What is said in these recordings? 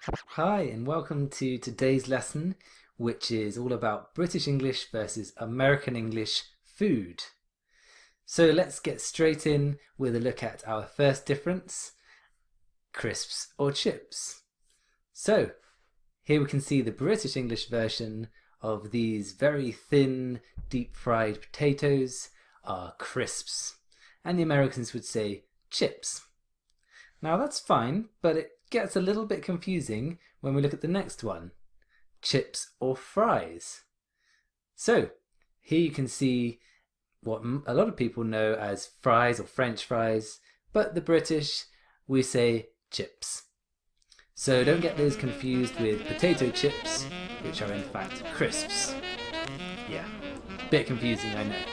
Hi and welcome to today's lesson, which is all about British English versus American English food. So let's get straight in with a look at our first difference, crisps or chips. So here we can see the British English version of these very thin, deep fried potatoes are crisps, and the Americans would say chips. Now that's fine, but it gets a little bit confusing when we look at the next one, chips or fries. So here you can see what a lot of people know as fries or French fries, but the British, we say chips. So don't get those confused with potato chips, which are in fact crisps. Yeah, bit confusing, I know.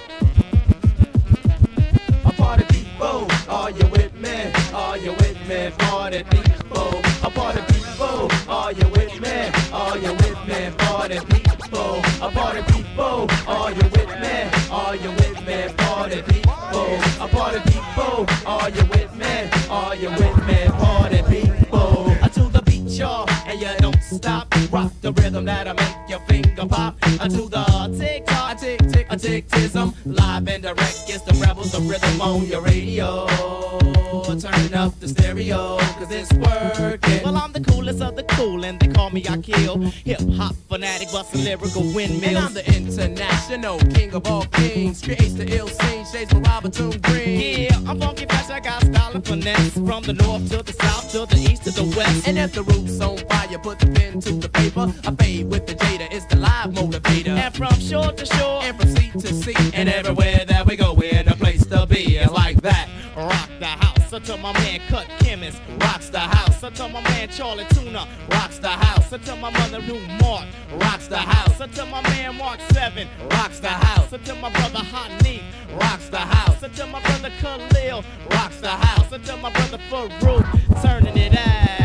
Party people, are you with me? Are you with me? Party people, party people, are you with me? Are you with me? Party people, party people, are you with me? Are you with me? Party people, party people, are you with me? Are you with me? Party people, to the beat, y'all, and you don't stop. Rock the rhythm that'll make your finger pop. To the tick-tock, tick-tism, live and direct. It's the rebels of rhythm on your radio. Turn up the stereo, cause it's working. Well, I'm the coolest of the cool, and they call me I Kill. Hip-hop fanatic, bustin' lyrical windmills. And I'm the international king of all kings. Creates the ill scene, shades from Robert Green. Yeah, I'm funky fresh, I got style and finesse. From the north to the south, to the east to the west. And if the roof's on fire, put the pen to the paper. I fade with the Jada, it's the live motivator. And from shore to shore, and from sea to sea, and everywhere that we go, we're in a place to be. It's like that, rock the house. So to my man Cut Chemist, rocks the house. So to my man Charlie Tuna, rocks the house. So to my mother Rue Mark, rocks the house. So to my man Mark 7, rocks the house. So to my brother Hot Neat, rocks the house. So to my brother Khalil, rocks the house. So to my brother Farouk, turning it out.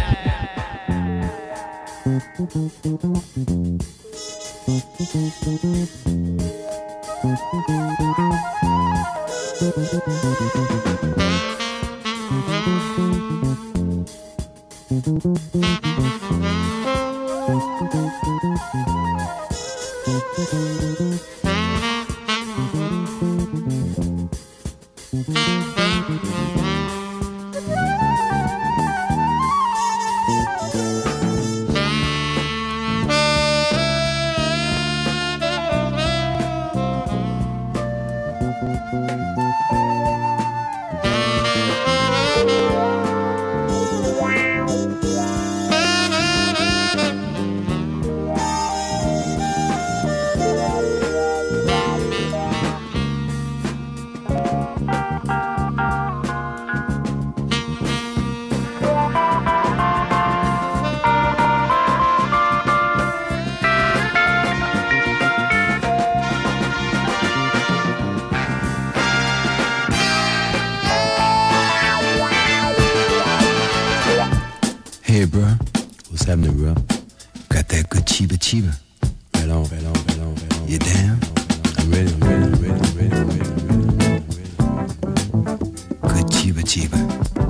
Hey, bro. What's happening, bro? Got that good chiba chiba. Right on, right on, right on, right on. You down? I'm ready, I'm ready, I'm ready, I'm ready, I'm ready, I'm ready, I'm ready. Good chiba chiba.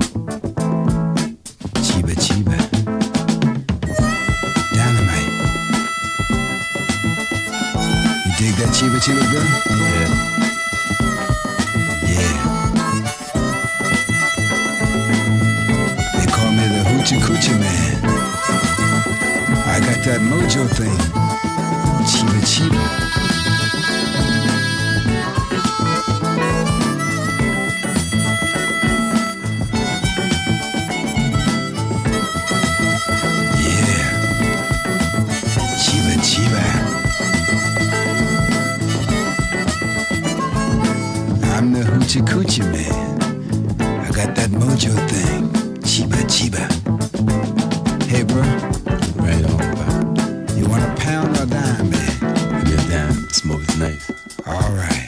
Chiba chiba. Dynamite. You dig that chiba chiba, bro? Yeah. Yeah. Hoochie coochie man. I got that mojo thing. Chiba chiba. Yeah. Chiba chiba. I'm the hoochie coochie man. I got that mojo thing. Chiba chiba. Hey, bro. Right on, bro. You want a pound or a dime, man? Give me a dime. Smoke is nice. All right.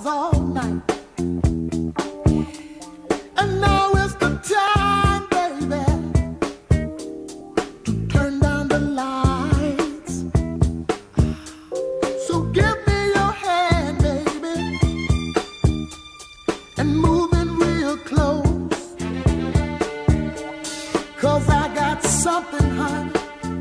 all night. And now is the time, baby, to turn down the lights. So give me your hand, baby, and move it real close. 'Cause I got something, honey,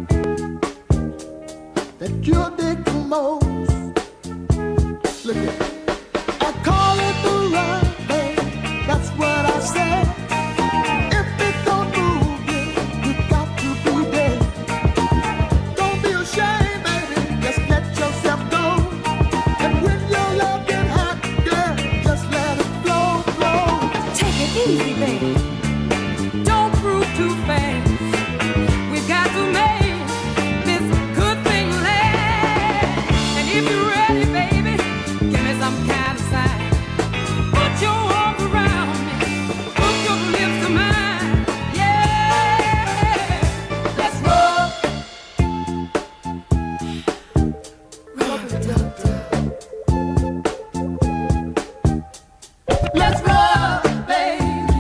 that you'll dig the most. Look at it. I call it the run, babe. That's what I said. If it don't move you, you got to be dead. Don't be ashamed, baby. Just let yourself go. And when your love get hot, girl, just let it flow, flow. Take it easy, baby. Don't prove too fast. We got to make this good thing last. And if you're ready, baby, give me some kind of sign. Put your arms around me. Put your lips to mine. Yeah. Let's rub. Rub it up. Let's rub, baby.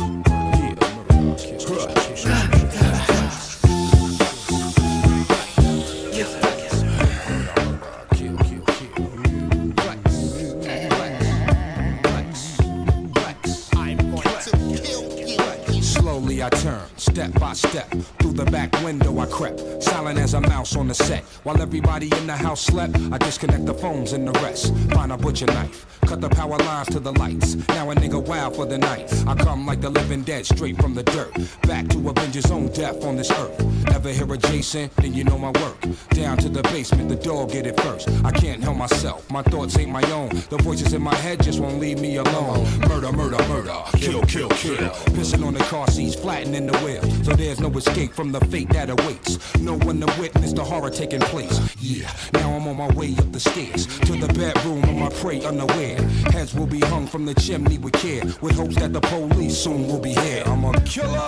Slowly I turn, step by step. Through the back window I crept, silent as a mouse on the set. While everybody in the house slept, I disconnect the phones and the rest. Find a butcher knife, cut the power lines to the lights. Now a nigga wild for the night. I come like the living dead, straight from the dirt. Back to avenge his own death on this earth. Ever hear of Jason? Then you know my work. Down to the basement, the dog get it first. I can't help myself, my thoughts ain't my own. The voices in my head just won't leave me alone. Murder, murder, murder, kill, kill, kill. Pissing on the car seats, flattening the wheel. So there's no escape from the fate that awaits. No one to witness the horror taking place. Yeah, now I'm on my way up the stairs to the bedroom of my prey unaware. Heads will be hung from the chimney with care, with hopes that the police soon will be here. I'm a killer.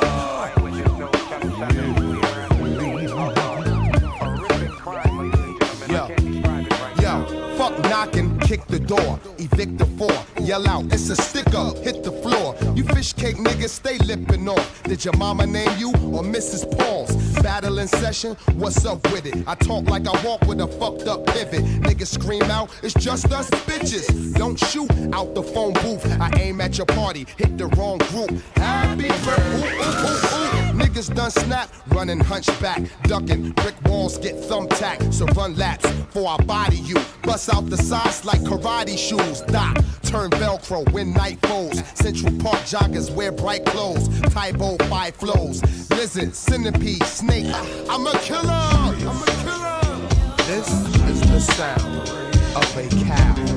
Yo, fuck knocking, kick the door, evict the four, yell out, it's a sticker, hit the floor. You fish cake niggas stay lipping off. Did your mama name you or Mrs. Paul's? Battle in session, what's up with it? I talk like I walk with a fucked up pivot. Niggas scream out, it's just us bitches. Don't shoot out the phone booth. I aim at your party, hit the wrong group. Happy birthday. Niggas done snap, running hunchback, ducking, brick walls get thumbtacked. So run laps for I body you. Bust out the sides like karate shoes. Doc, turn Velcro when night falls. Central Park joggers wear bright clothes. Tybo 5 flows. Lizard, centipede, snake. I'm a killer. I'm a killer. This is the sound of a cow.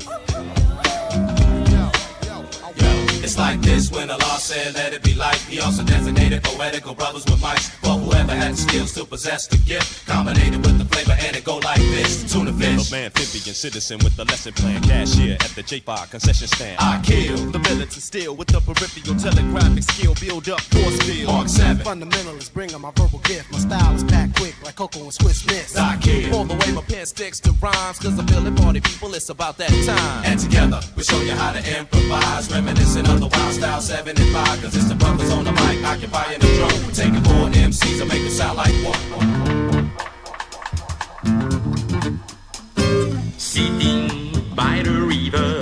It's like this when Allah said let it be light. He also designated poetical brothers with mics. For whoever had the skills to possess the gift, combinated with the flavor and it go like this. Tuna fish, man, amphibian citizen with the lesson plan. Cashier at the J5 concession stand. I kill the villain to steal with the peripheral telegraphic skill. Build up force field. Mark 7. Fundamentalist, bring on my verbal gift. My style is packed quick like Cocoa and Swiss Miss. I kill all the way my pen sticks to rhymes. Cause I feel it, party people, it's about that time. And together we show you how to improvise, reminiscing of the wild style 7 and 5. Cause it's the brothers on the mic occupying the drum, taking 4 MCs and make it sound like one. Sitting by the river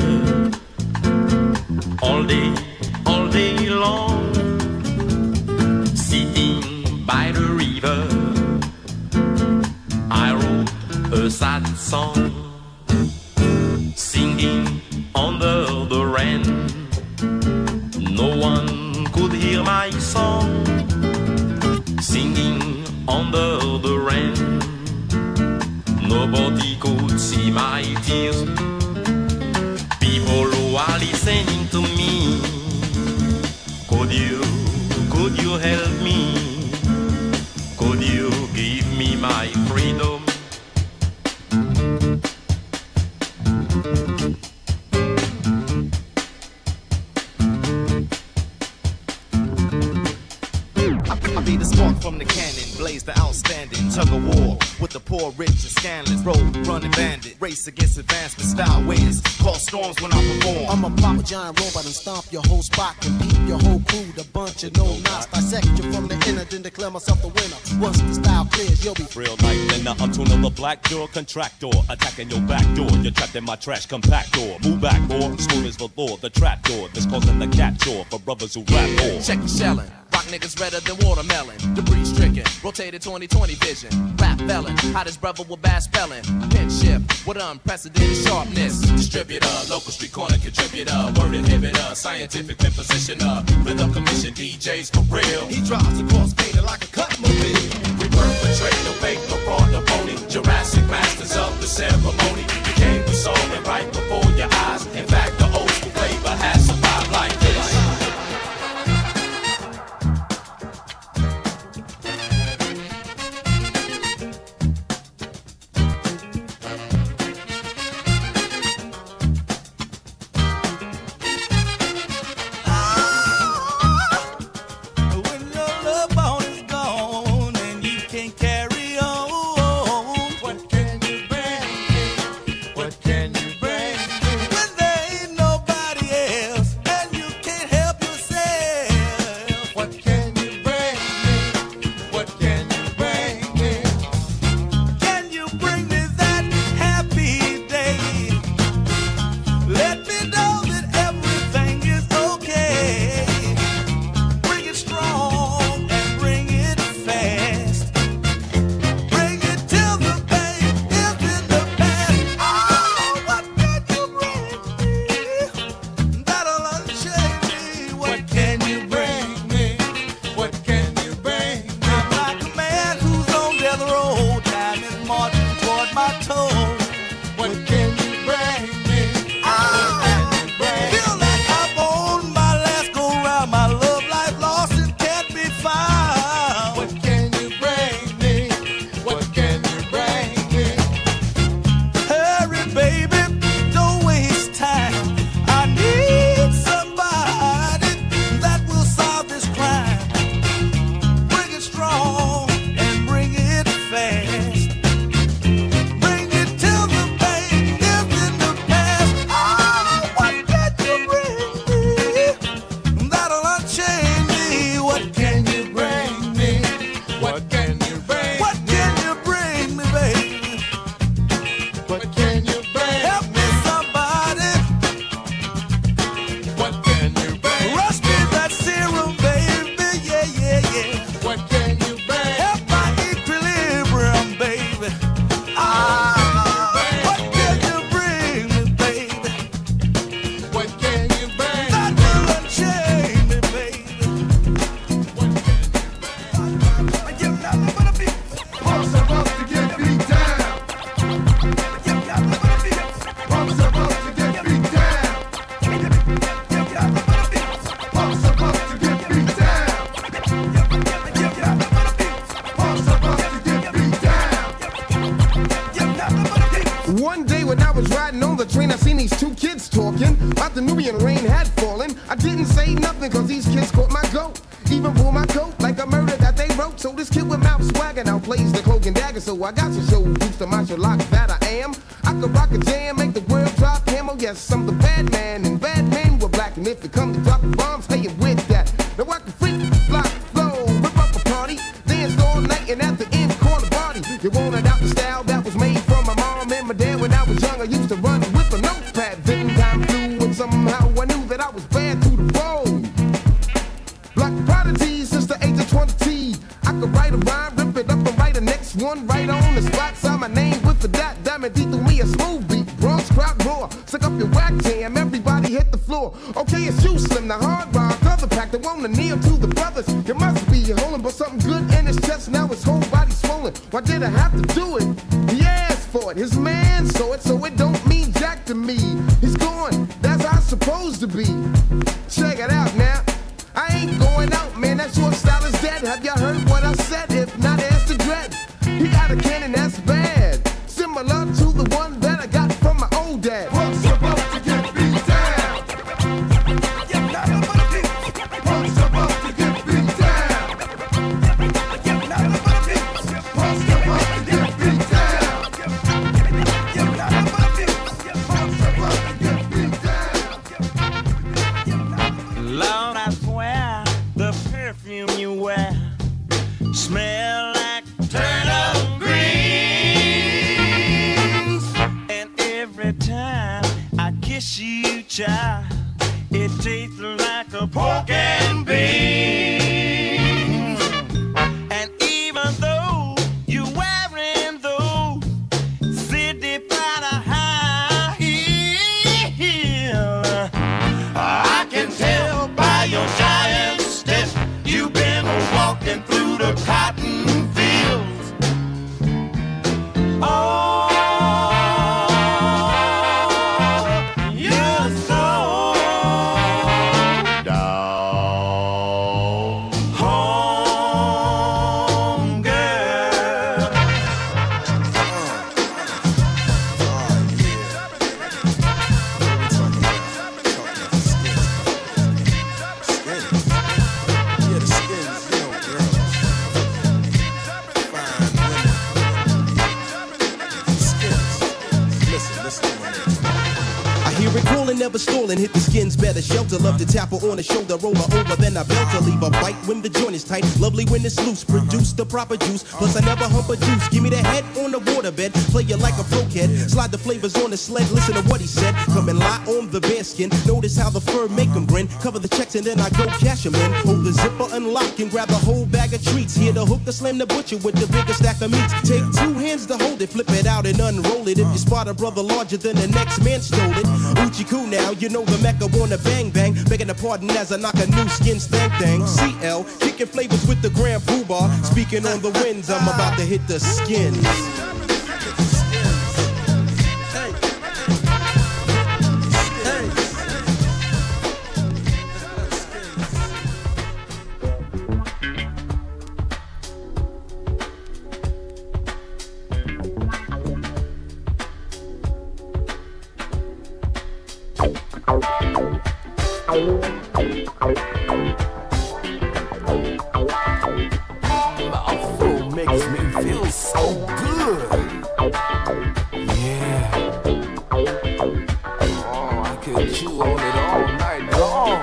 all day long. Sitting by the river, I wrote a sad song, singing under the rain. No one could hear my song, singing under the rain. Nobody could see my tears. People who are listening to me, could you help me? Could you give me my freedom? I be the spark from the cannon, blaze the outstanding tug of war with the poor, rich, and scandalous. Road running bandit, race against advancement style ways. Call storms when I perform. I'm a pop giant robot and stomp your whole spot and beat your whole crew. The bunch of no knots, dissect you from the inner, then declare myself the winner. Once the style clears, you'll be real life. Then I'm tuning the black door contractor, attacking your back door. You're trapped in my trash compactor. Move back, more smooth as the law. The trap door that's causing the cat chore for brothers who rap more. Check the shelling. Rock niggas redder than watermelon. Debris stricken, rotated 20/20 vision. Rap felon, hottest brother with bad spelling. Pin shift with unprecedented sharpness. Distributor, local street corner contributor. Word inhibitor, scientific pin positioner. Rhythm commission, DJs for real. He drives across painted like a cut mobile. We perpetrate no fake, no fraud, no phony. Jurassic masters of the ceremony. You came to solve it right before your eyes. In fact, the old school flavor has survived like this. One day when I was riding on the train, I seen these two kids talking about the Nubian rain had fallen. I didn't say nothing cause these kids caught my goat. Even pull my coat like a murder that they wrote. So this kid with mouth swagger now plays the cloak and dagger. So I got to show boost the martial lock that I am. I could rock a jam, make the world drop camo. Yes, I'm the bad man, and bad men were black. And if it comes to dropping bombs, hey, you with that. Now I can freak, fly, flow, rip up a party, dance all night, and at the end, call the party. You wanted out the style that was made from my mom and my dad when I was young. I used to run with a notepad. Then time flew, and somehow I knew that I was bad to the bone. Black prodigy since the age of 20. I could write a rhyme, rip it up and write the next one right on the spot. Sign my name with the dot, diamond D threw me a smooth beat. Bronx crowd roar, suck up your whack jam, everybody hit the floor. Okay, it's you, Slim, the hard rock, other pack that wanna kneel to the brothers. You must be holding but something good in his chest, now his whole body swollen. Why did I have to do it? He asked for it, his man saw it, so it don't mean jack to me. He's gone, that's how it's supposed to be. Check it out now. I ain't going out, man, that short style is dead. Have you heard what I said? If not, ask the dread. He got a cannon that's bad, similar to the one that I got from my old dad. Punk's about to get beat down. Punk's about to get beat down. Punk's about to get beat down. kiss you, child. It tastes like a pork and beans. And even though you're wearing those city powder high heel, I can tell by your giant step you've been walking through the cotton fields. Oh, you're so down home, girl. Yeah, the skins, you know, girls. Fine women. Skins. Listen to my name. I hear it calling, never stalling. Hit the skins better. Shelter, love to tap her on the shoulder, roll her over, then I belt her. Leave a bite when the joint is tight. Lovely when it's loose. Produce the proper juice. Plus, I never hump a juice. Give me the head on the waterbed. Play you like a pro-kid. Slide the flavors on the sled. Listen to what he said. Come and lie on the bearskin. Notice how the fur make them grin. Cover the checks and then I go cash them in. Hold the zipper, unlock, and grab the whole bag of treats. Here the hook, slam the butcher with the biggest stack of meats. Take 2 hands to hold it. Flip it out and unroll it. If you spot a brother larger than the next man stole it. Uchi-ku now, you know the Mecca wanna bang bang. Begging a pardon as I knock a new skin stank thing. CL, kicking flavors with the Grand Puba. Speaking on the winds, I'm about to hit the skins. Mouthful makes me feel so good. Yeah. Oh, I could chew on it all night long.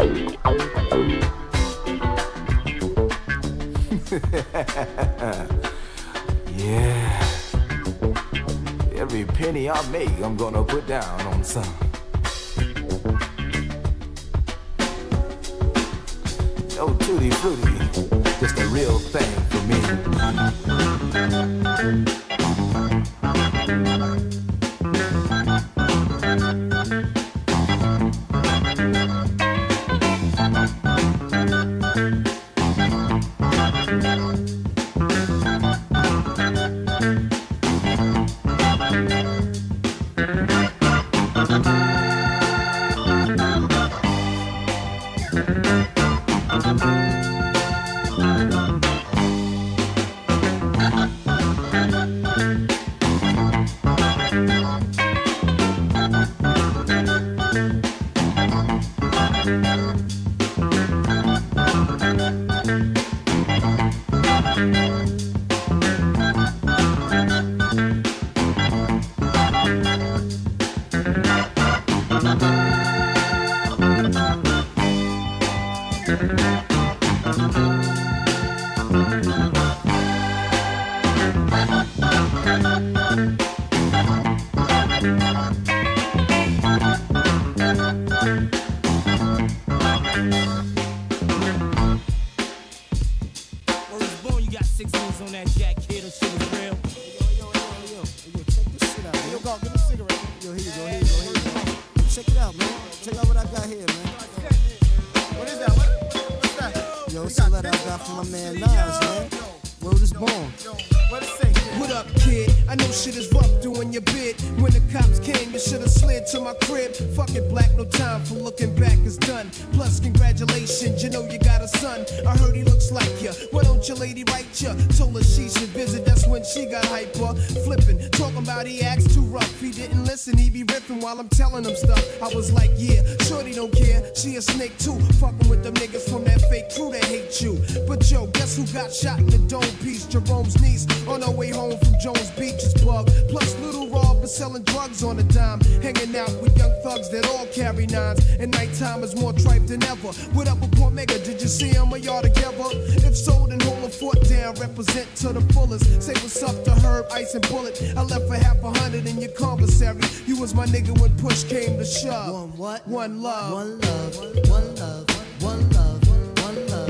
Yeah. Every penny I make, I'm gonna put down on some. Oh, tutti frutti, just a real thing for me. While I'm telling them stuff, I was like, yeah, shorty don't care, she a snake too. Fucking with them niggas from that fake crew that hate you. But yo, guess who got shot in the dome piece? Jerome's niece on her way home from Jones Beach is bugged. Plus Little Rob is selling drugs on a dime. Hanging out with young thugs that all carry nines. And nighttime is more tripe than ever. What up with Port Mega? Did you see him or y'all together? If so, then hold a foot down. Represent to the fullest. Say what's up to Herb, Ice, and Bullet. I left for half $100 in your commissary. You was my nigga when push came to shove. One what? One love. One love. One love. One love. One love.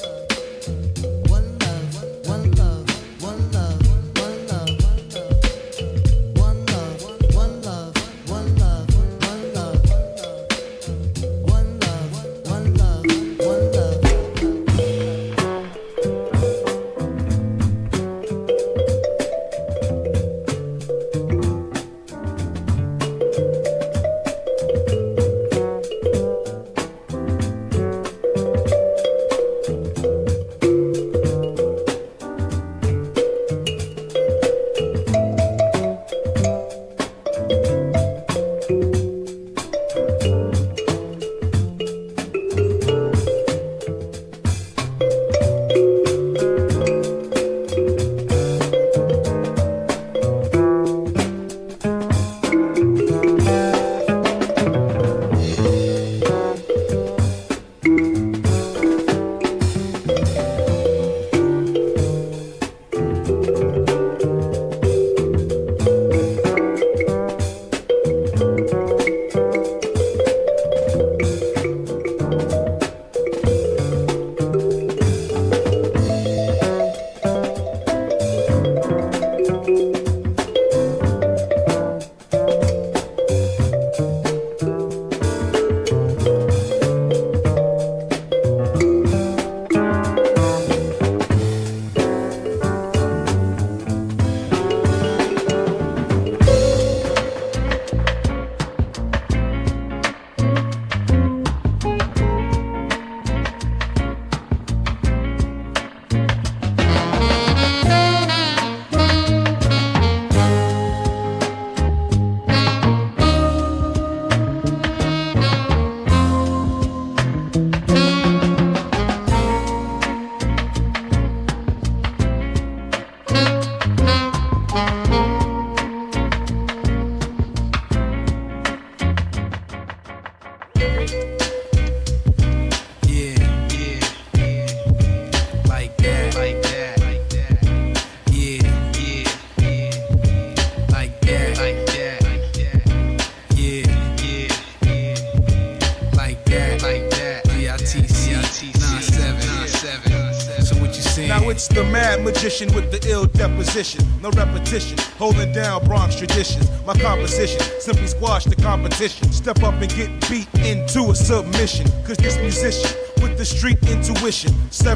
It's the mad magician with the ill deposition. No repetition, holding down Bronx traditions. My composition, simply squash the competition. Step up and get beat into a submission. Cause this musician with the street intuition.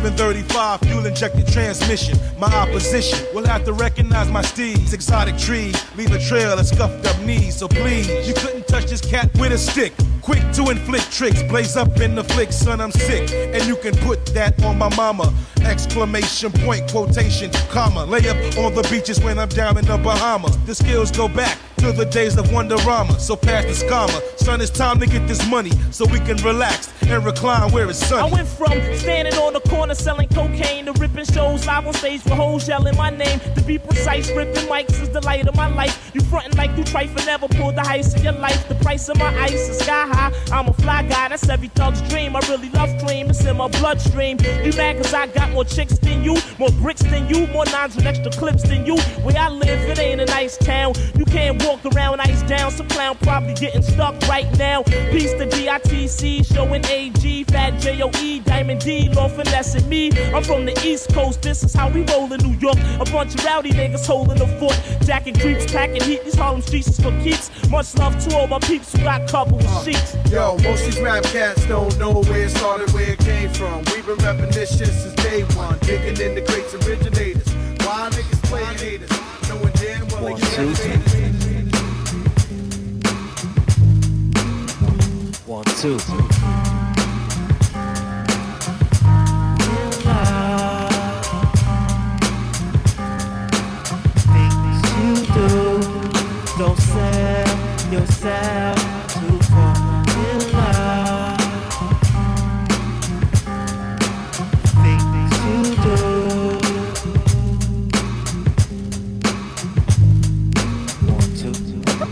735 fuel injected transmission. My opposition will have to recognize my steeds. Exotic trees leave a trail of scuffed up knees. So please, you couldn't touch this cat with a stick. Quick to inflict tricks, blaze up in the flick, son, I'm sick. And you can put that on my mama. Exclamation point, quotation, comma. Lay up on the beaches when I'm down in the Bahamas. The skills go back to the days of Wonderama. So pass the scammer, son, it's time to get this money so we can relax and recline where it's sunny. I went from standing on the corner selling cocaine to ripping shows live on stage with hoes yelling my name. To be precise, ripping mics is the light of my life. You frontin' like you trife and never pulled the heist in your life. The price of my ice is sky high. I'm a fly guy, that's every thug's dream. I really love cream, it's in my bloodstream. You mad cause I got more chicks than you, more bricks than you, more nines with extra clips than you. Where I live, it ain't a nice town. You can't walk around ice down. Some clown probably getting stuck right now. Peace to DITC, showing AG, Fat J-O-E, Diamond D, Law finessing me. I'm from the East Coast, this is how we roll in New York. A bunch of rowdy niggas holding the fort. Jacking creeps, packing heat, these Harlem streets is for keeps. Much love to all my peeps who got covered with sheets. Yo, most these rap cats don't know where it started, where it came from. We've been rapping this shit since day one. Digging in the crates originators. Why niggas playing haters? Knowing damn well they get haters. 1, 2. Things you do, don't sell yourself too far in love. Things you do. 1, 2.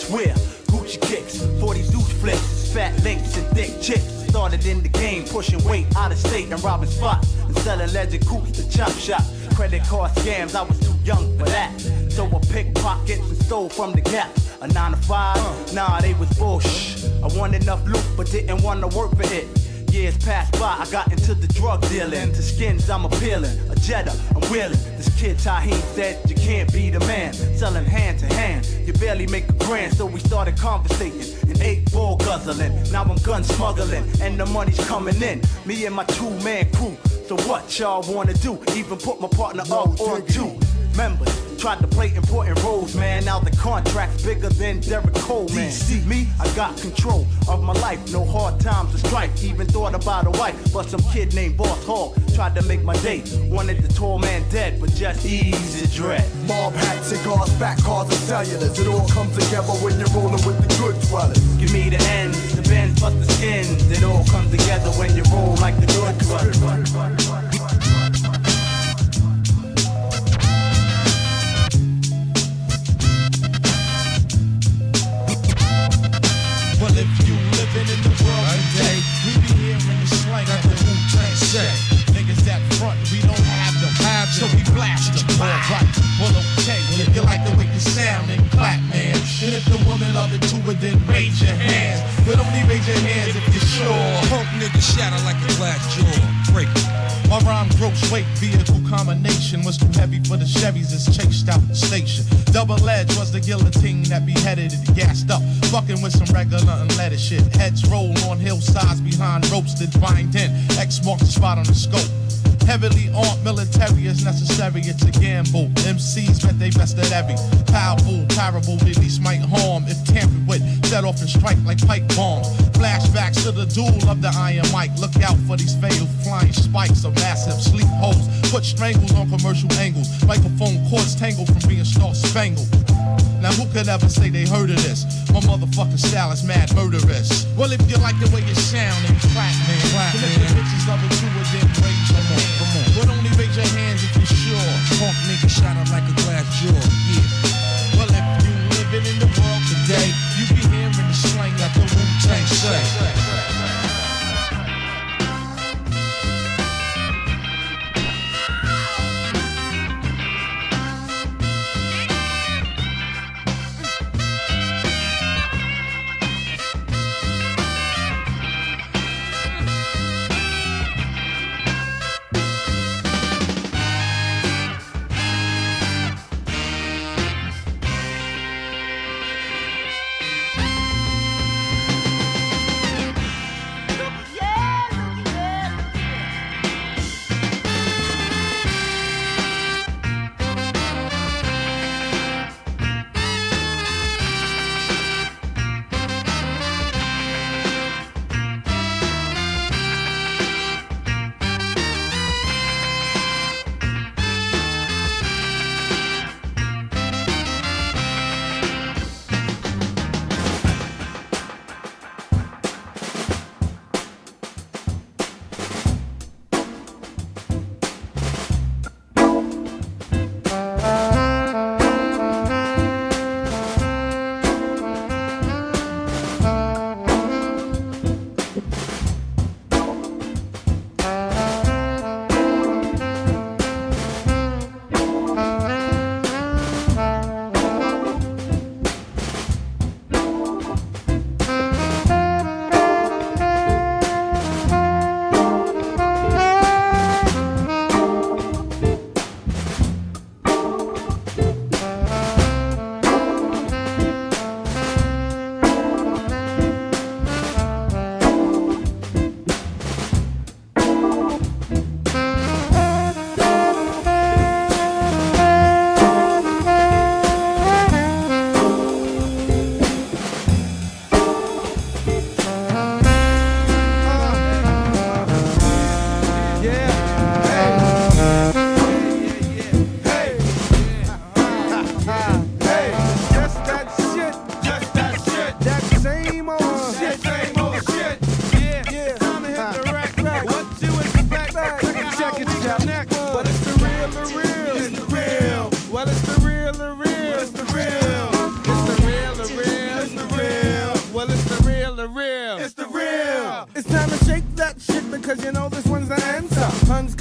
swear, Gucci kicks, 40 douche flips, fat links and thick chicks. Started in the game, pushing weight out of state and robbing spots and selling legend coops to chop shop. Credit card scams, I was too young for that. So I pickpockets and stole from the Gap. A 9 to 5, nah, they was bullshit. I wanted enough loot, but didn't want to work for it. Years passed by, I got into the drug dealing. To skins, I'm appealing. A Jetta, I'm willing. This kid Tahim said, you can't be the man. Selling hand to hand, you barely make a grand. So we started conversating and 8-ball guzzling. Now I'm gun smuggling, and the money's coming in. Me and my 2-man crew. So what y'all wanna do? Even put my partner up on 2 members. Tried to play important roles, man. Now the contract's bigger than Derek Coleman. See me, I got control of my life. No hard times to strike. Even thought about a wife, but some kid named Boss Hog tried to make my day. Wanted the tall man dead, but just easy dread. Mob hats, cigars, fat cars, and cellulars. It all comes together when you're rolling with the good dwellers. Give me the ends, the bends, plus the skins. It all comes together when you roll like the good dwellers. Well, if you living in the world today, we be hearing the slang that the Wu-Tang say. Niggas that front, we don't have them, so we blast them. Alright, well okay, well if you like the way you sound, then clap, man. And if the woman love it too, then raise your hands. But only raise your hands if you're sure. Punk nigga shatter like a glass jaw. Break it. My rhyme gross weight vehicle combination was too heavy for the Chevys, it's chased out the station. Double edge was the guillotine that beheaded it, gassed up, fucking with some regular unleaded shit. Heads roll on hillsides behind ropes that bind in. X marks the spot on the scope. Heavily armed military is necessary, it's a gamble. MCs bet they best at every. Powerful, parable, release might harm if tampered with. Set off and strike like pipe bombs. Flashbacks to the duel of the Iron Mike. Look out for these fatal flying spikes of massive sleep holes. Put strangles on commercial angles. Microphone cords tangled from being star spangled. Now who could ever say they heard of this? My motherfucking style is mad murderous. Well, if you like the way you sound, then clap, man. Clap, man. If the bitches love it too, then raise your hand. Come on. But only raise your hands if you're sure. Punk nigga shatter like a glass jaw. Yeah. Well, if you living in the world today, you be hearing the slang that the Wu-Tang say.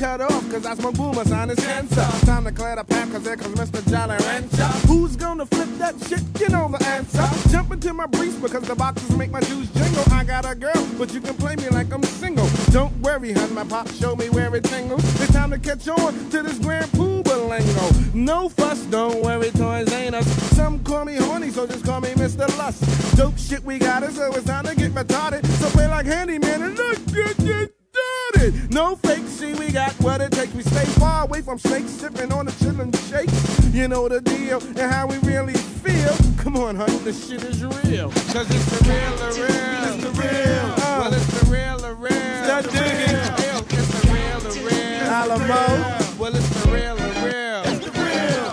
cut off, cause I smoke boomer, sign is cancer. Time to clear the path, cause there comes Mr. Jolly Rancher. Who's gonna flip that shit? You know the answer. Jump into my briefs because the boxes make my juice jingle. I got a girl, but you can play me like I'm single. Don't worry, hun, my pop showed me where it tingles. It's time to catch on to this grand Puba lingo. No fuss, don't worry, toys ain't us. Some call me horny, so just call me Mr. Lust. Dope shit we got it, so it's time to get retarded. So play like handyman and look good, started. No fake, see we got what it takes. We stay far away from snakes, sipping on the chillin' shakes. You know the deal and how we really feel. Come on, honey, this shit is real. Cause it's the real, the real. It's the real. Well, it's the real, the real. It's the real. It's the real, the real. Alamo. Well, it's the real, the real. It's the real.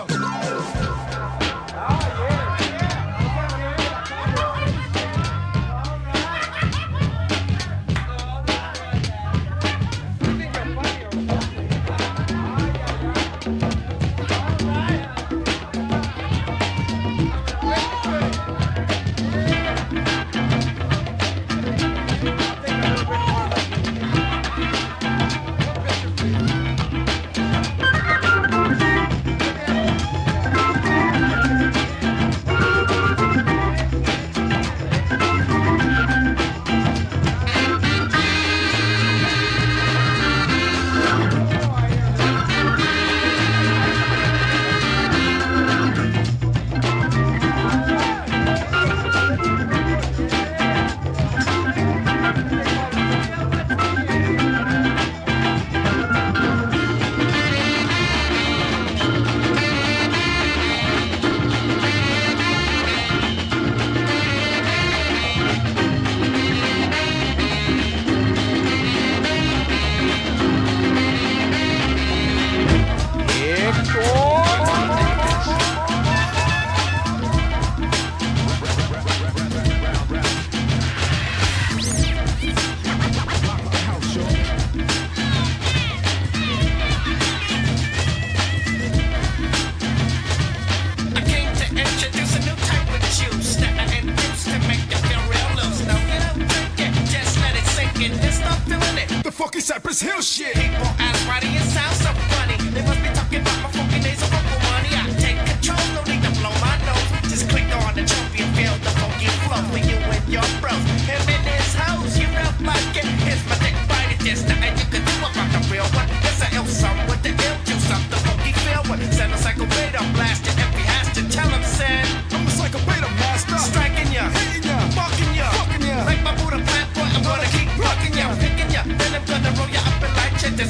Cypress Hill shit. People ask why do you sound so funny? They must be talking about my funky days of vocal money. I take control, no need to blow my nose. Just click on the trophy and feel the funky flow for you and your bros. Him and his hoes, you know like it. Here's my dick bite, there's nothing you can do about the real one. It's an ill song with the ill juice of the funky feel one. Send a psycho beta blasted if he has to tell him, said I'm a psycho beta master. Striking ya, hitting ya, fucking ya, fucking ya. Like my Buddha plant boy, I'm gonna keep rocking ya, picking ya. Then I'm gonna roll ya up and light ya. There's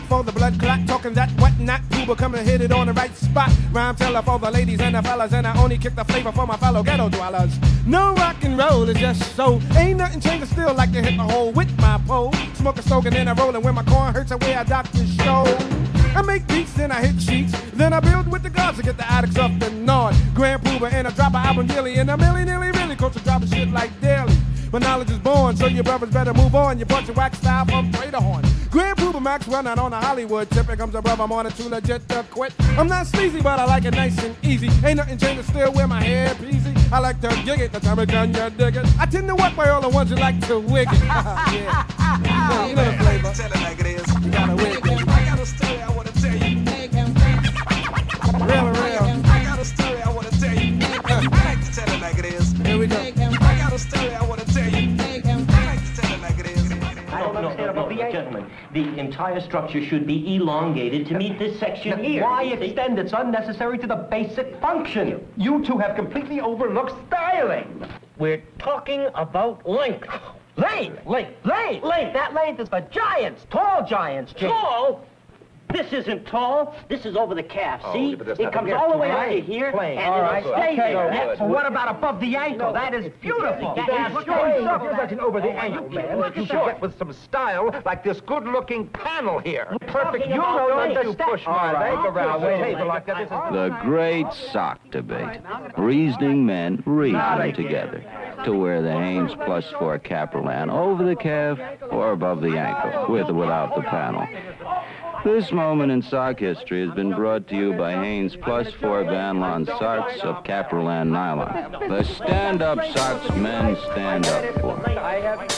for the blood clot, talking that whatnot. Puba come and hit it on the right spot. Rhyme teller for the ladies and the fellas, and I only kick the flavor for my fellow ghetto dwellers. No rock and roll is just so. Ain't nothing changing still like to hit the hole with my pole. Smoke a stoke and then I rollin' when my corn hurts away. I doctor show. I make beats, then I hit sheets. Then I build with the gods to get the addicts up the nod. Grand Puba and I drop an album daily. And I'm nearly really close to dropping shit like daily. But knowledge is born, so your brothers better move on. You bunch of wax style from Trader Horn. Grand Puba Max run out on a Hollywood tip. Here comes a brother, I'm on it too legit to quit. I'm not sleazy, but I like it nice and easy. Ain't nothing changing, still wear my hair peasy. I like to gig it, the time it can you dig it. I tend to walk by all the ones who like to wig it. Yeah. You know the flavor. Tell it like it is. You gotta wig it. I got a story I wanna tell you. Real. I got a story I wanna tell you. I like to tell it like it is. Here we go. I got a story I wanna tell you. I like to tell it like it is. I don't understand about the gentlemen. The entire structure should be elongated to meet this section here. Why extend? It's unnecessary to the basic function. You two have completely overlooked styling. We're talking about length. Length. That length is for giants, tall giants, Jake. Tall? This isn't tall. This is over the calf. See? Yeah, but it comes all the way up to here, plain. and All it'll right. stay there. So what about above the ankle? That is beautiful. You're touching over the ankle, man. You should get with some style, like this good-looking panel here. Perfect. You don't understand. Push my leg around with a table like that. The great sock debate. Reasoning men reason together to wear the Hanes +4 Caperlan over the calf or above the ankle, with or without the panel. This moment in sock history has been brought to you by Hanes +4 Van Lawn socks of Caperlan nylon. The stand-up socks men stand up for.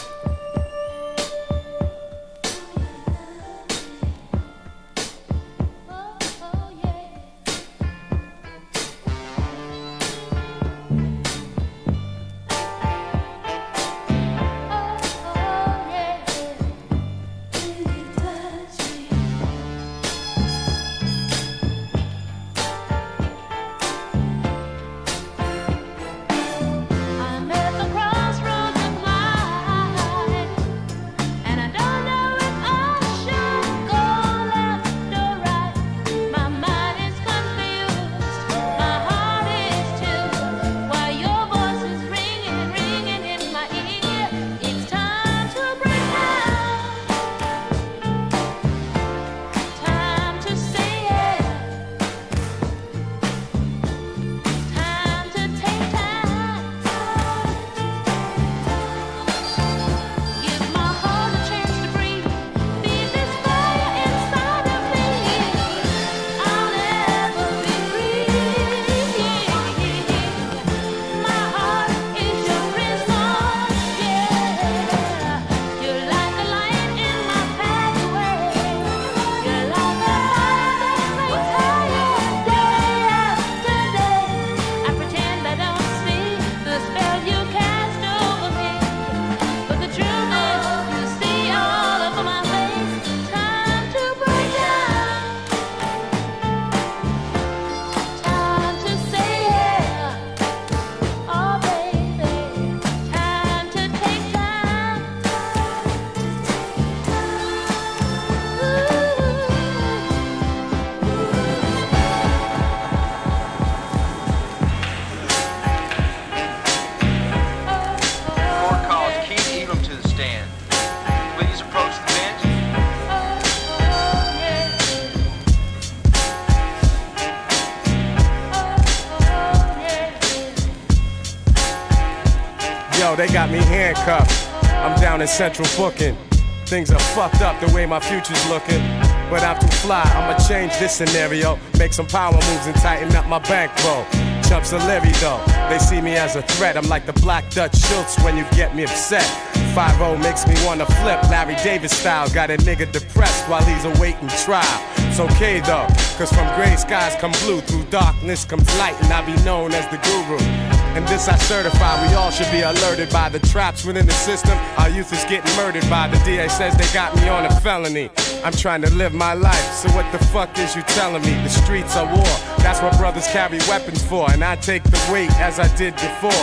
They got me handcuffed. I'm down in central booking. Things are fucked up the way my future's looking. But I'm too fly, I'ma change this scenario. Make some power moves and tighten up my bankroll. Chumps are leery though, they see me as a threat. I'm like the Black Dutch Schultz when you get me upset. 5-0 makes me wanna flip, Larry Davis style. Got a nigga depressed while he's awaiting trial. It's okay though, cause from gray skies come blue. Through darkness comes light and I be known as the guru. And this I certify, we all should be alerted by the traps within the system. Our youth is getting murdered by the DA says they got me on a felony. I'm trying to live my life, so what the fuck is you telling me? The streets are war, that's what brothers carry weapons for. And I take the weight as I did before.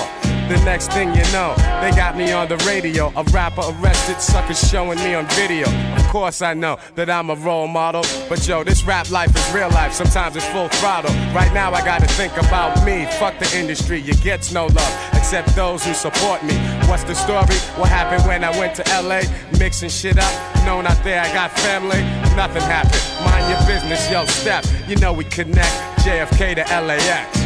The next thing you know, they got me on the radio. A rapper arrested, suckers showing me on video. Of course I know that I'm a role model, but yo, this rap life is real life. Sometimes it's full throttle. Right now I gotta think about me. Fuck the industry, you get no love except those who support me. What's the story? What happened when I went to LA? Mixing shit up, known out there I got family. Nothing happened. Mind your business, yo, step. You know we connect. JFK to LAX.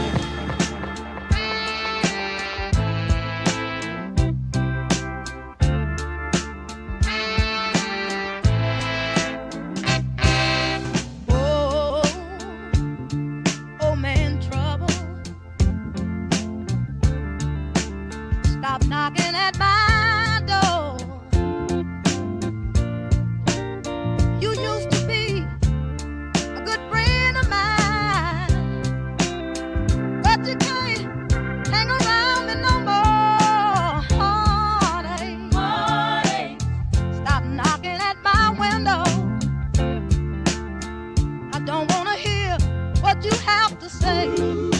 Knocking at my door. You used to be a good friend of mine, but you can't hang around me no more. Heartache. Stop knocking at my window. I don't want to hear what you have to say.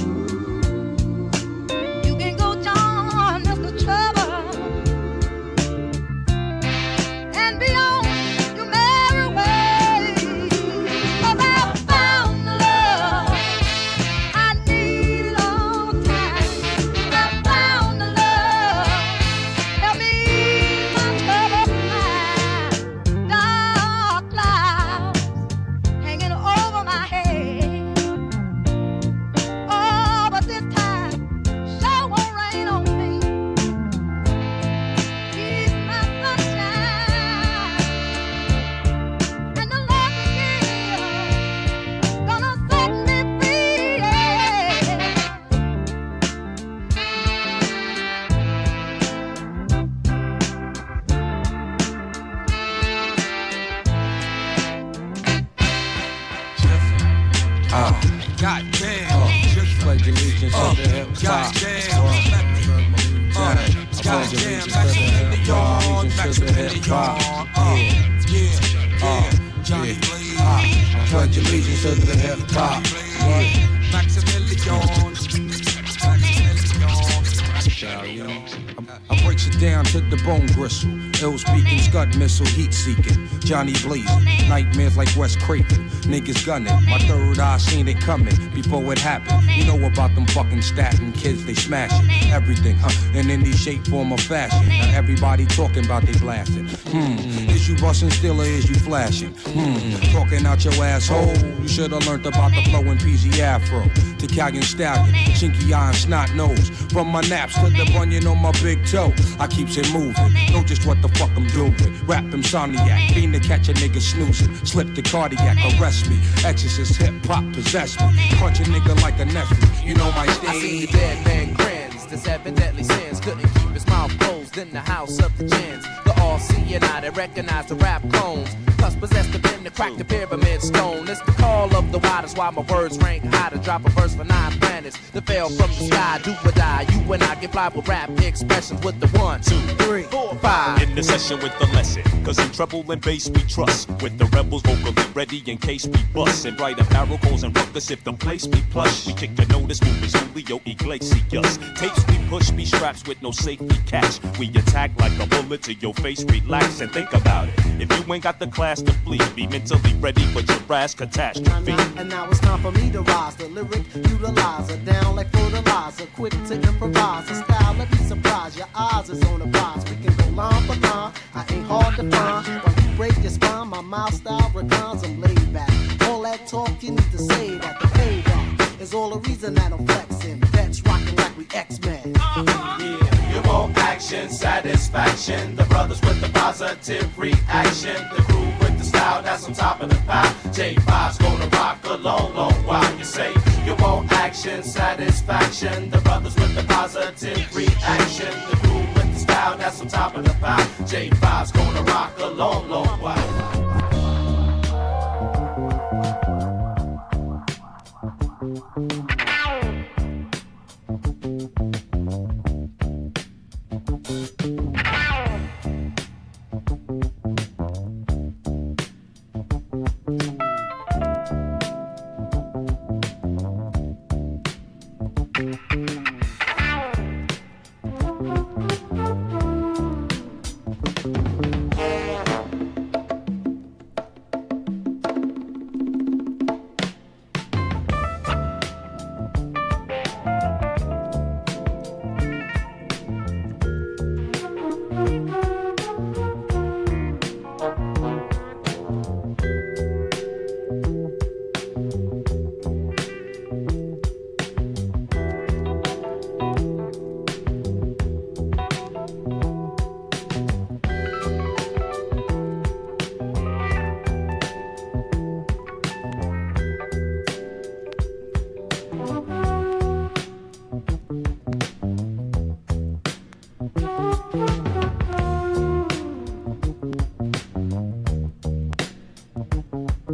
I breaks it down to the bone gristle. Ill speaking, scud missile, heat seeking. Johnny blazing, nightmares like Wes Craven. Niggas gunning, my third eye seen it coming before it happened. You know about them fucking statin kids, they smashing everything, and in any shape, form, or fashion. Now everybody talking about they blasting. Is you busting still or is you flashing? Talking out your asshole. You should've learned about the flow and PZ Afro. Italian stallion, chinky eye and snot nose. From my naps to the bunion on my big toe, I keeps it moving. Know just what the fuck I'm doing. Rap insomniac, fiend to catch a nigga snoozing. Slip the cardiac, arrest me. Exorcist hip hop possess me. Punch a nigga like a nephew. You know my stage. I see the dead man grins. The 7 deadly sins couldn't keep his mouth closed in the house of the gins. The all-seeing eye that recognize the rap clones. Plus possessed the pen to crack the pyramid stone. It's the call of the wild, that's why my words rank high. To drop a verse for 9 planets that fell from the sky. Do or die, you and I get fly with rap expressions with the 1, 2, 3, 4, 5. In the session with the lesson, cause in treble and bass we trust. With the rebels vocally ready in case we bust. And bright apparel calls and ruckus if the place be plush. We kick the notice, movies, Julio Iglesias. Tapes we push, be straps with no safety catch. We attack like a bullet to your face, relax and think about it. If you ain't got the class to flee, be mentally ready for your brass catastrophe. And now it's time for me to rise. The lyric utilizer, down like fertilizer. Quick to improvise. A style, let me surprise. Your eyes is on the rise. We can go line for line. I ain't hard to find. When you break your spine, my mouth style reclines. I'm laid back. All that talk you need to say that. The payback is all the reason that I'm flexing. Vets rocking like we X-Men. Yeah, you want action, satisfaction. The brothers with the positive reaction. The crew with the style that's on top of the pile. J5's gonna rock a long, long while. You say you want action, satisfaction. The brothers with the positive reaction. The crew with the style that's on top of the pile. J5's gonna rock a long, long while.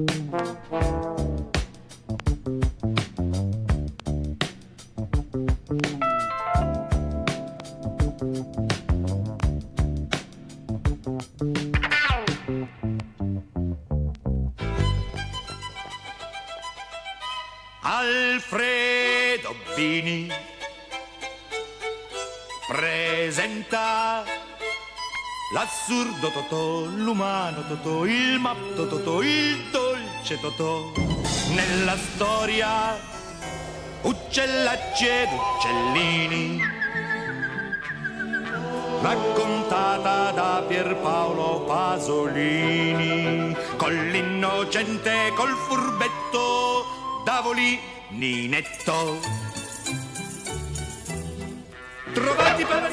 Alfredo Bini presenta l'assurdo Totò, l'umano Totò, il matto Totò, il dolce Totò. Nella storia uccellacci ed uccellini, raccontata da Pierpaolo Pasolini, con l'innocente, col furbetto Davolininetto. Trovati per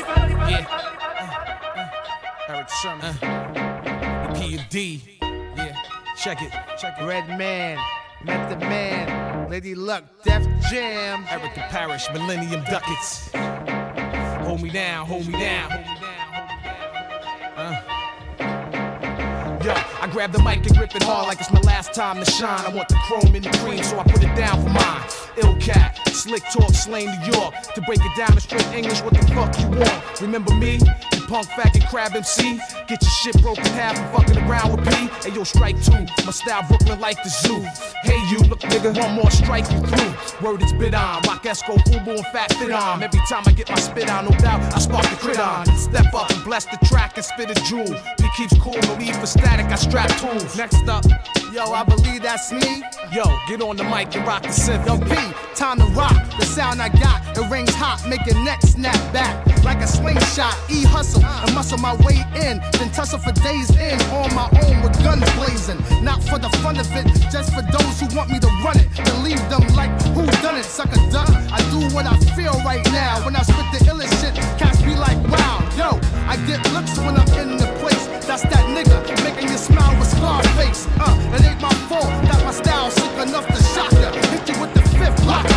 Eric Sherman, the P and D. Yeah, check it. Red Man, Method Man, Lady Luck, Def Jam, Eric the Parish, Millennium Ducats. Hold me down, hold me down. Yo, I grab the mic and grip it hard like it's my last time to shine. I want the chrome in the cream, so I put it down for mine. Ill cat, slick talk, slang New York. To break it down in straight English, what the fuck you want? Remember me? You punk faggot crab MC? Get your shit broken half and fucking around with B. Hey yo, strike two, my style Brooklyn like the zoo. Hey you, look nigga, one more strike you through. Word is bit on, rock Esco, Puba and Fat Fit on. Every time I get my spit on, no doubt, I spark the crit on. Step up and bless the track and spit a jewel. He keeps cool, no need for static, I strap tools. Next up, yo, I believe that's me. Yo, get on the mic and rock the synth. Yo, P, time to rock. The sound I got, it rings hot, make your neck snap back like a slingshot. E-hustle and muscle my way in, then tussle for days in on my own with guns blazing. Not for the fun of it, just for those who want me to run it. To leave them like, who done it, sucker duck. I do what I feel right now. When I spit the illest shit, cats be like, wow. Yo, I get looks when I'm in the place. That's that nigga making you smile with Scarface. It ain't my fault that my style sick enough to shock ya. Hit you with the fifth blocker.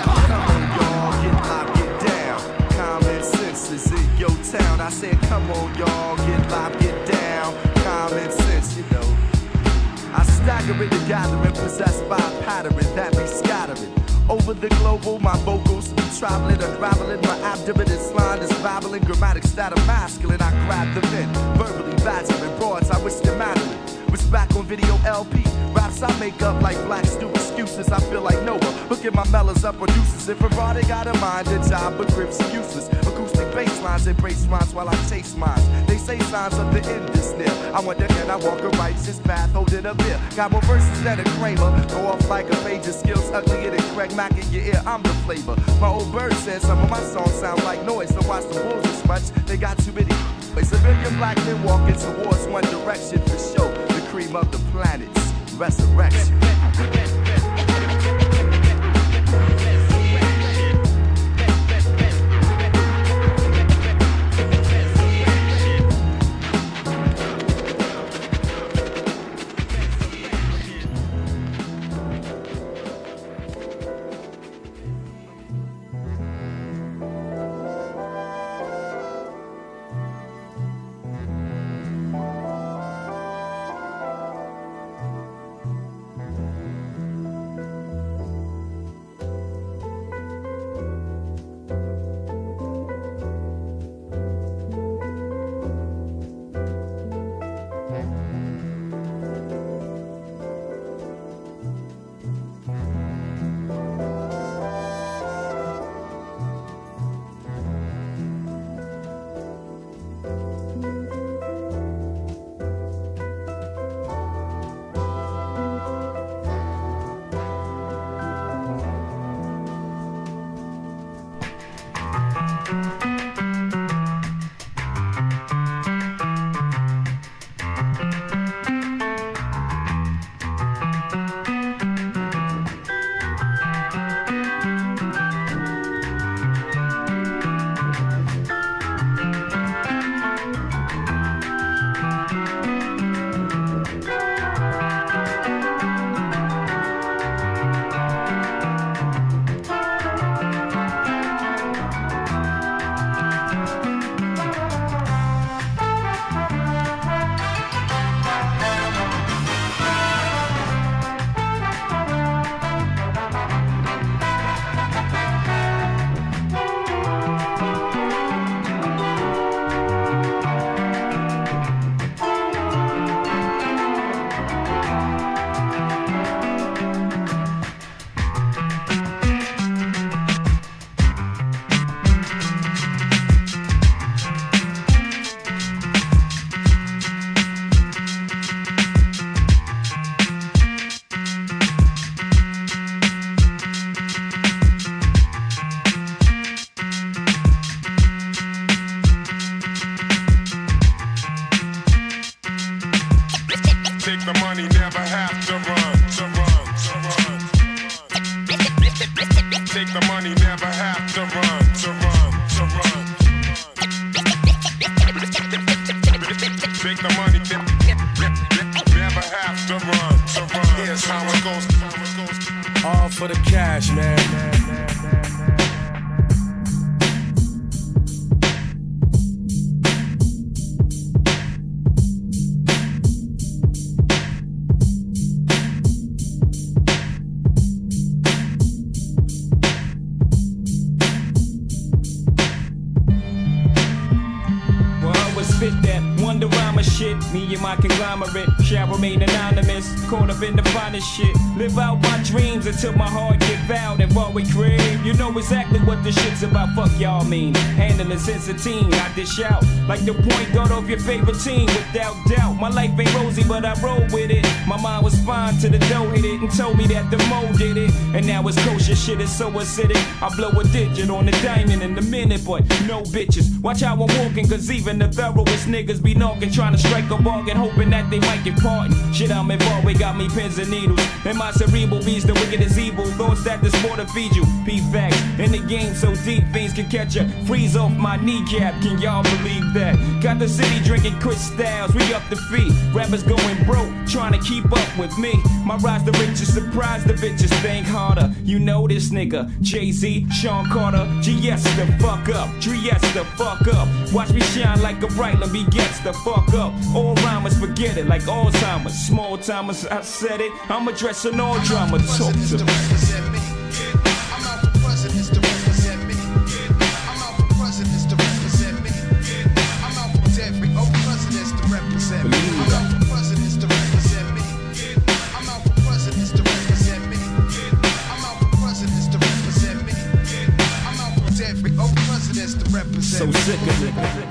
Town. I said, come on, y'all, get live, get down. Common sense, you know. I stagger in the gathering, possessed by a pattern that be scattering. Over the global, my vocals be traveling, unraveling. My abdomen is line is babbling. Grammatics that are masculine, I grab the pen. Verbally badgering broads, I wish them Madeline was back on video LP. Raps I make up like black stew excuses. I feel like Noah, hooking my mellows up producers. If Ferrari got a mind, a job, but grips useless. Acoustic bass lines embrace rhymes while I chase mines. They say signs of the end is near. I wonder can I walk a righteous path holding a beer? Got more verses than a Kramer. Go off like a page of skills, uglier than Craig Mack in your ear. I'm the flavor. My old bird said some of my songs sound like noise. So watch the wolves as much. They got too many. It's a million black men walking towards one direction for sure. The cream of the planet's resurrection. All for the cash, man. Shit, me and my conglomerate shall remain anonymous. Caught up in the finest shit. Live out my dreams until my heart get out and what we crave. You know exactly what this shit's about. Fuck y'all mean. Handling since a teen, I dish out like the point guard of your favorite team. Without doubt, my life ain't rosy, but I roll with it. My mind was fine till the dough hit it and told me that the mo did it. And now it's kosher shit, it's so acidic. I blow a digit on the diamond in a minute, but no bitches. Watch how I'm walking, cause even the thoroughest niggas be knocking, trying to strike a bargain, hoping that they might get pardoned. Shit, I'm involved, we got me pins and needles. And my cerebral beast, the wicked is evil. Thoughts that this more to feed you. P-facts, in the game so deep, fiends can catch ya. Freeze off my kneecap, can y'all believe that? Got the city drinking crystals, we up the feet. Rappers going broke, trying to keep up with me. My rise the riches, surprise the bitches, think harder. You know this nigga, Jay-Z, Sean Carter, GS the fuck up, Dries the fuck up. Watch me shine like a bright lamp, begets the fuck up. All rhymers forget it, like Alzheimer's. Small timers, I said it, I'm addressing all drama. Talk to me. I'm out for presidents to represent me. I'm out for presidents to represent me. I'm out for every presidents to represent me. I'm out for presidents to represent me. I'm out for presidents to represent me. I'm out for presidents to represent me. I'm out for every presidents to represent me. So sick of it.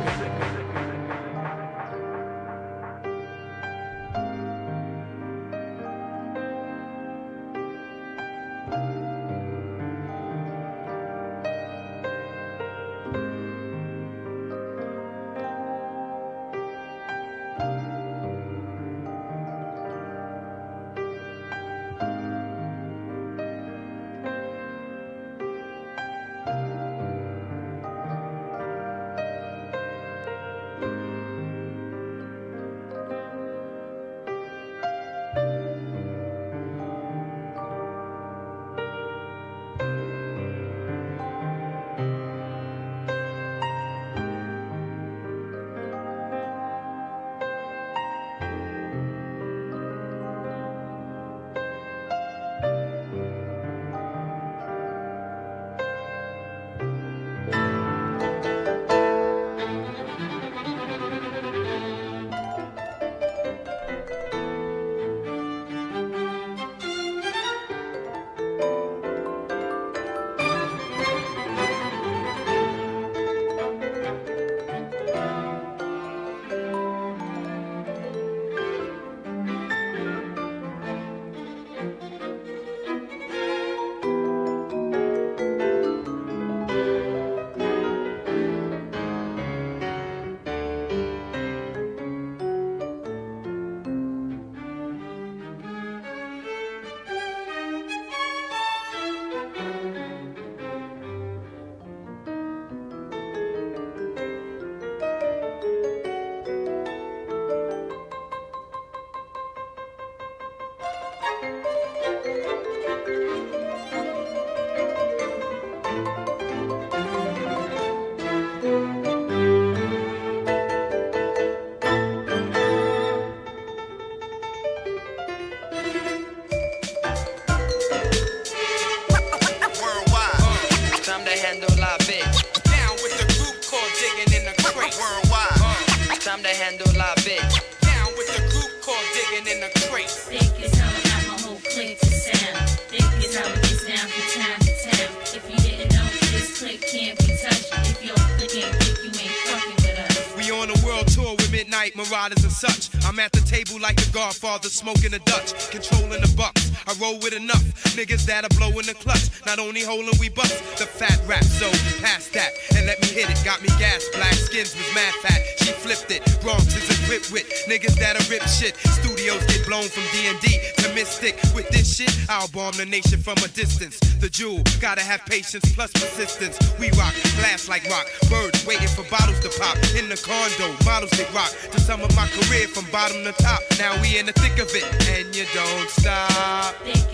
Marauders and such. I'm at the table like the Godfather, smoking a Dutch, controlling the bucks. I roll with enough niggas that'll blow in the clutch. Not only holding, we bust the fat rap. So pass that and let me hit it. Got me gas, black skins was mad fat. She flipped it. Bronx is equipped with niggas that'll rip shit. Studios get blown from D&D to Mystic. With this shit, I'll bomb the nation from a distance. The jewel, gotta have patience plus persistence. We rock, blast like rock. Birds waiting for bottles to pop. In the condo, models get rock. To sum up my career from bottom to top. Now we in the thick of it, and you don't stop.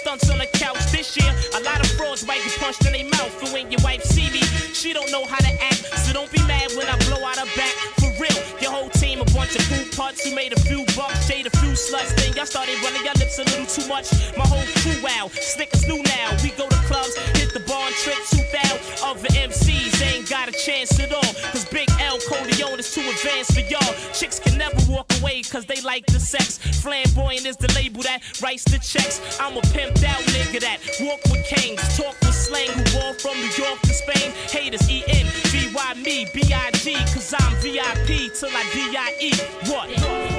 stunts on the couch. This year, a lot of frauds might get punched in their mouth. And when your wife see me, she don't know how to act. So don't be mad when I blow out her back. For real, your whole team a bunch of cool putts who made a few bucks, shade a few sluts. Then y'all started running your lips a little too much. My whole crew wow, slick as new now. We go to clubs, hit the bar and trick 2,000. Other MCs ain't got a chance at all. Cause Big L Codeon is too advanced for y'all. Chicks can never walk away cause they like the sex. Flamboyant is the label that writes the checks. I'm a pimped out nigga that walk with kings, talk with slang, who walk from New York to Spain. Haters E-N-V-Y me, B-I-G, cause I'm VIP till I D-I-E. What?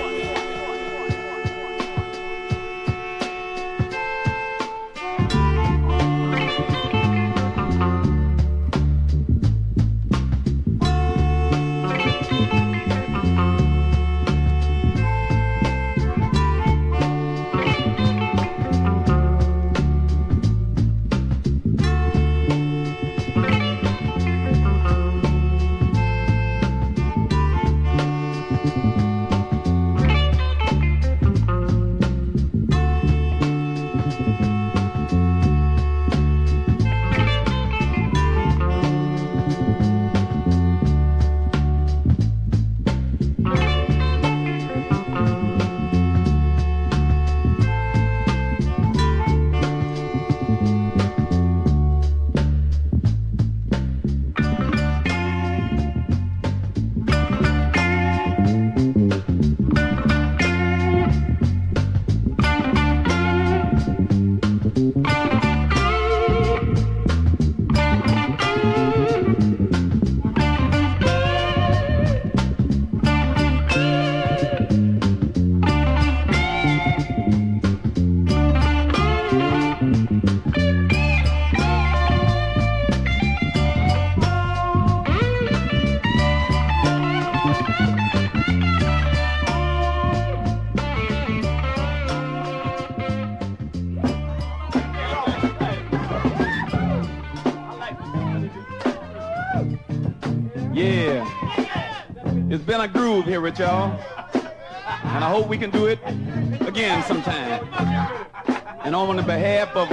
Been a groove here with y'all, and I hope we can do it again sometime. And on the behalf of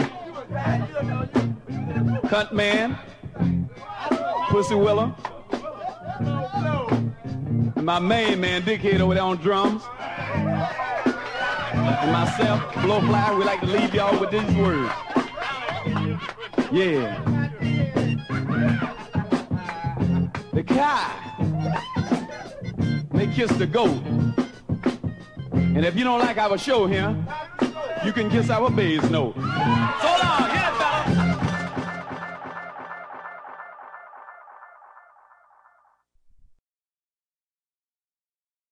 Cunt Man, Pussy Willer, and my main man, Dickhead over there on drums, and myself, Blowfly, we like to leave y'all with these words. Yeah. The cow may kiss the goat. And if you don't like our show here, you can kiss our bass note.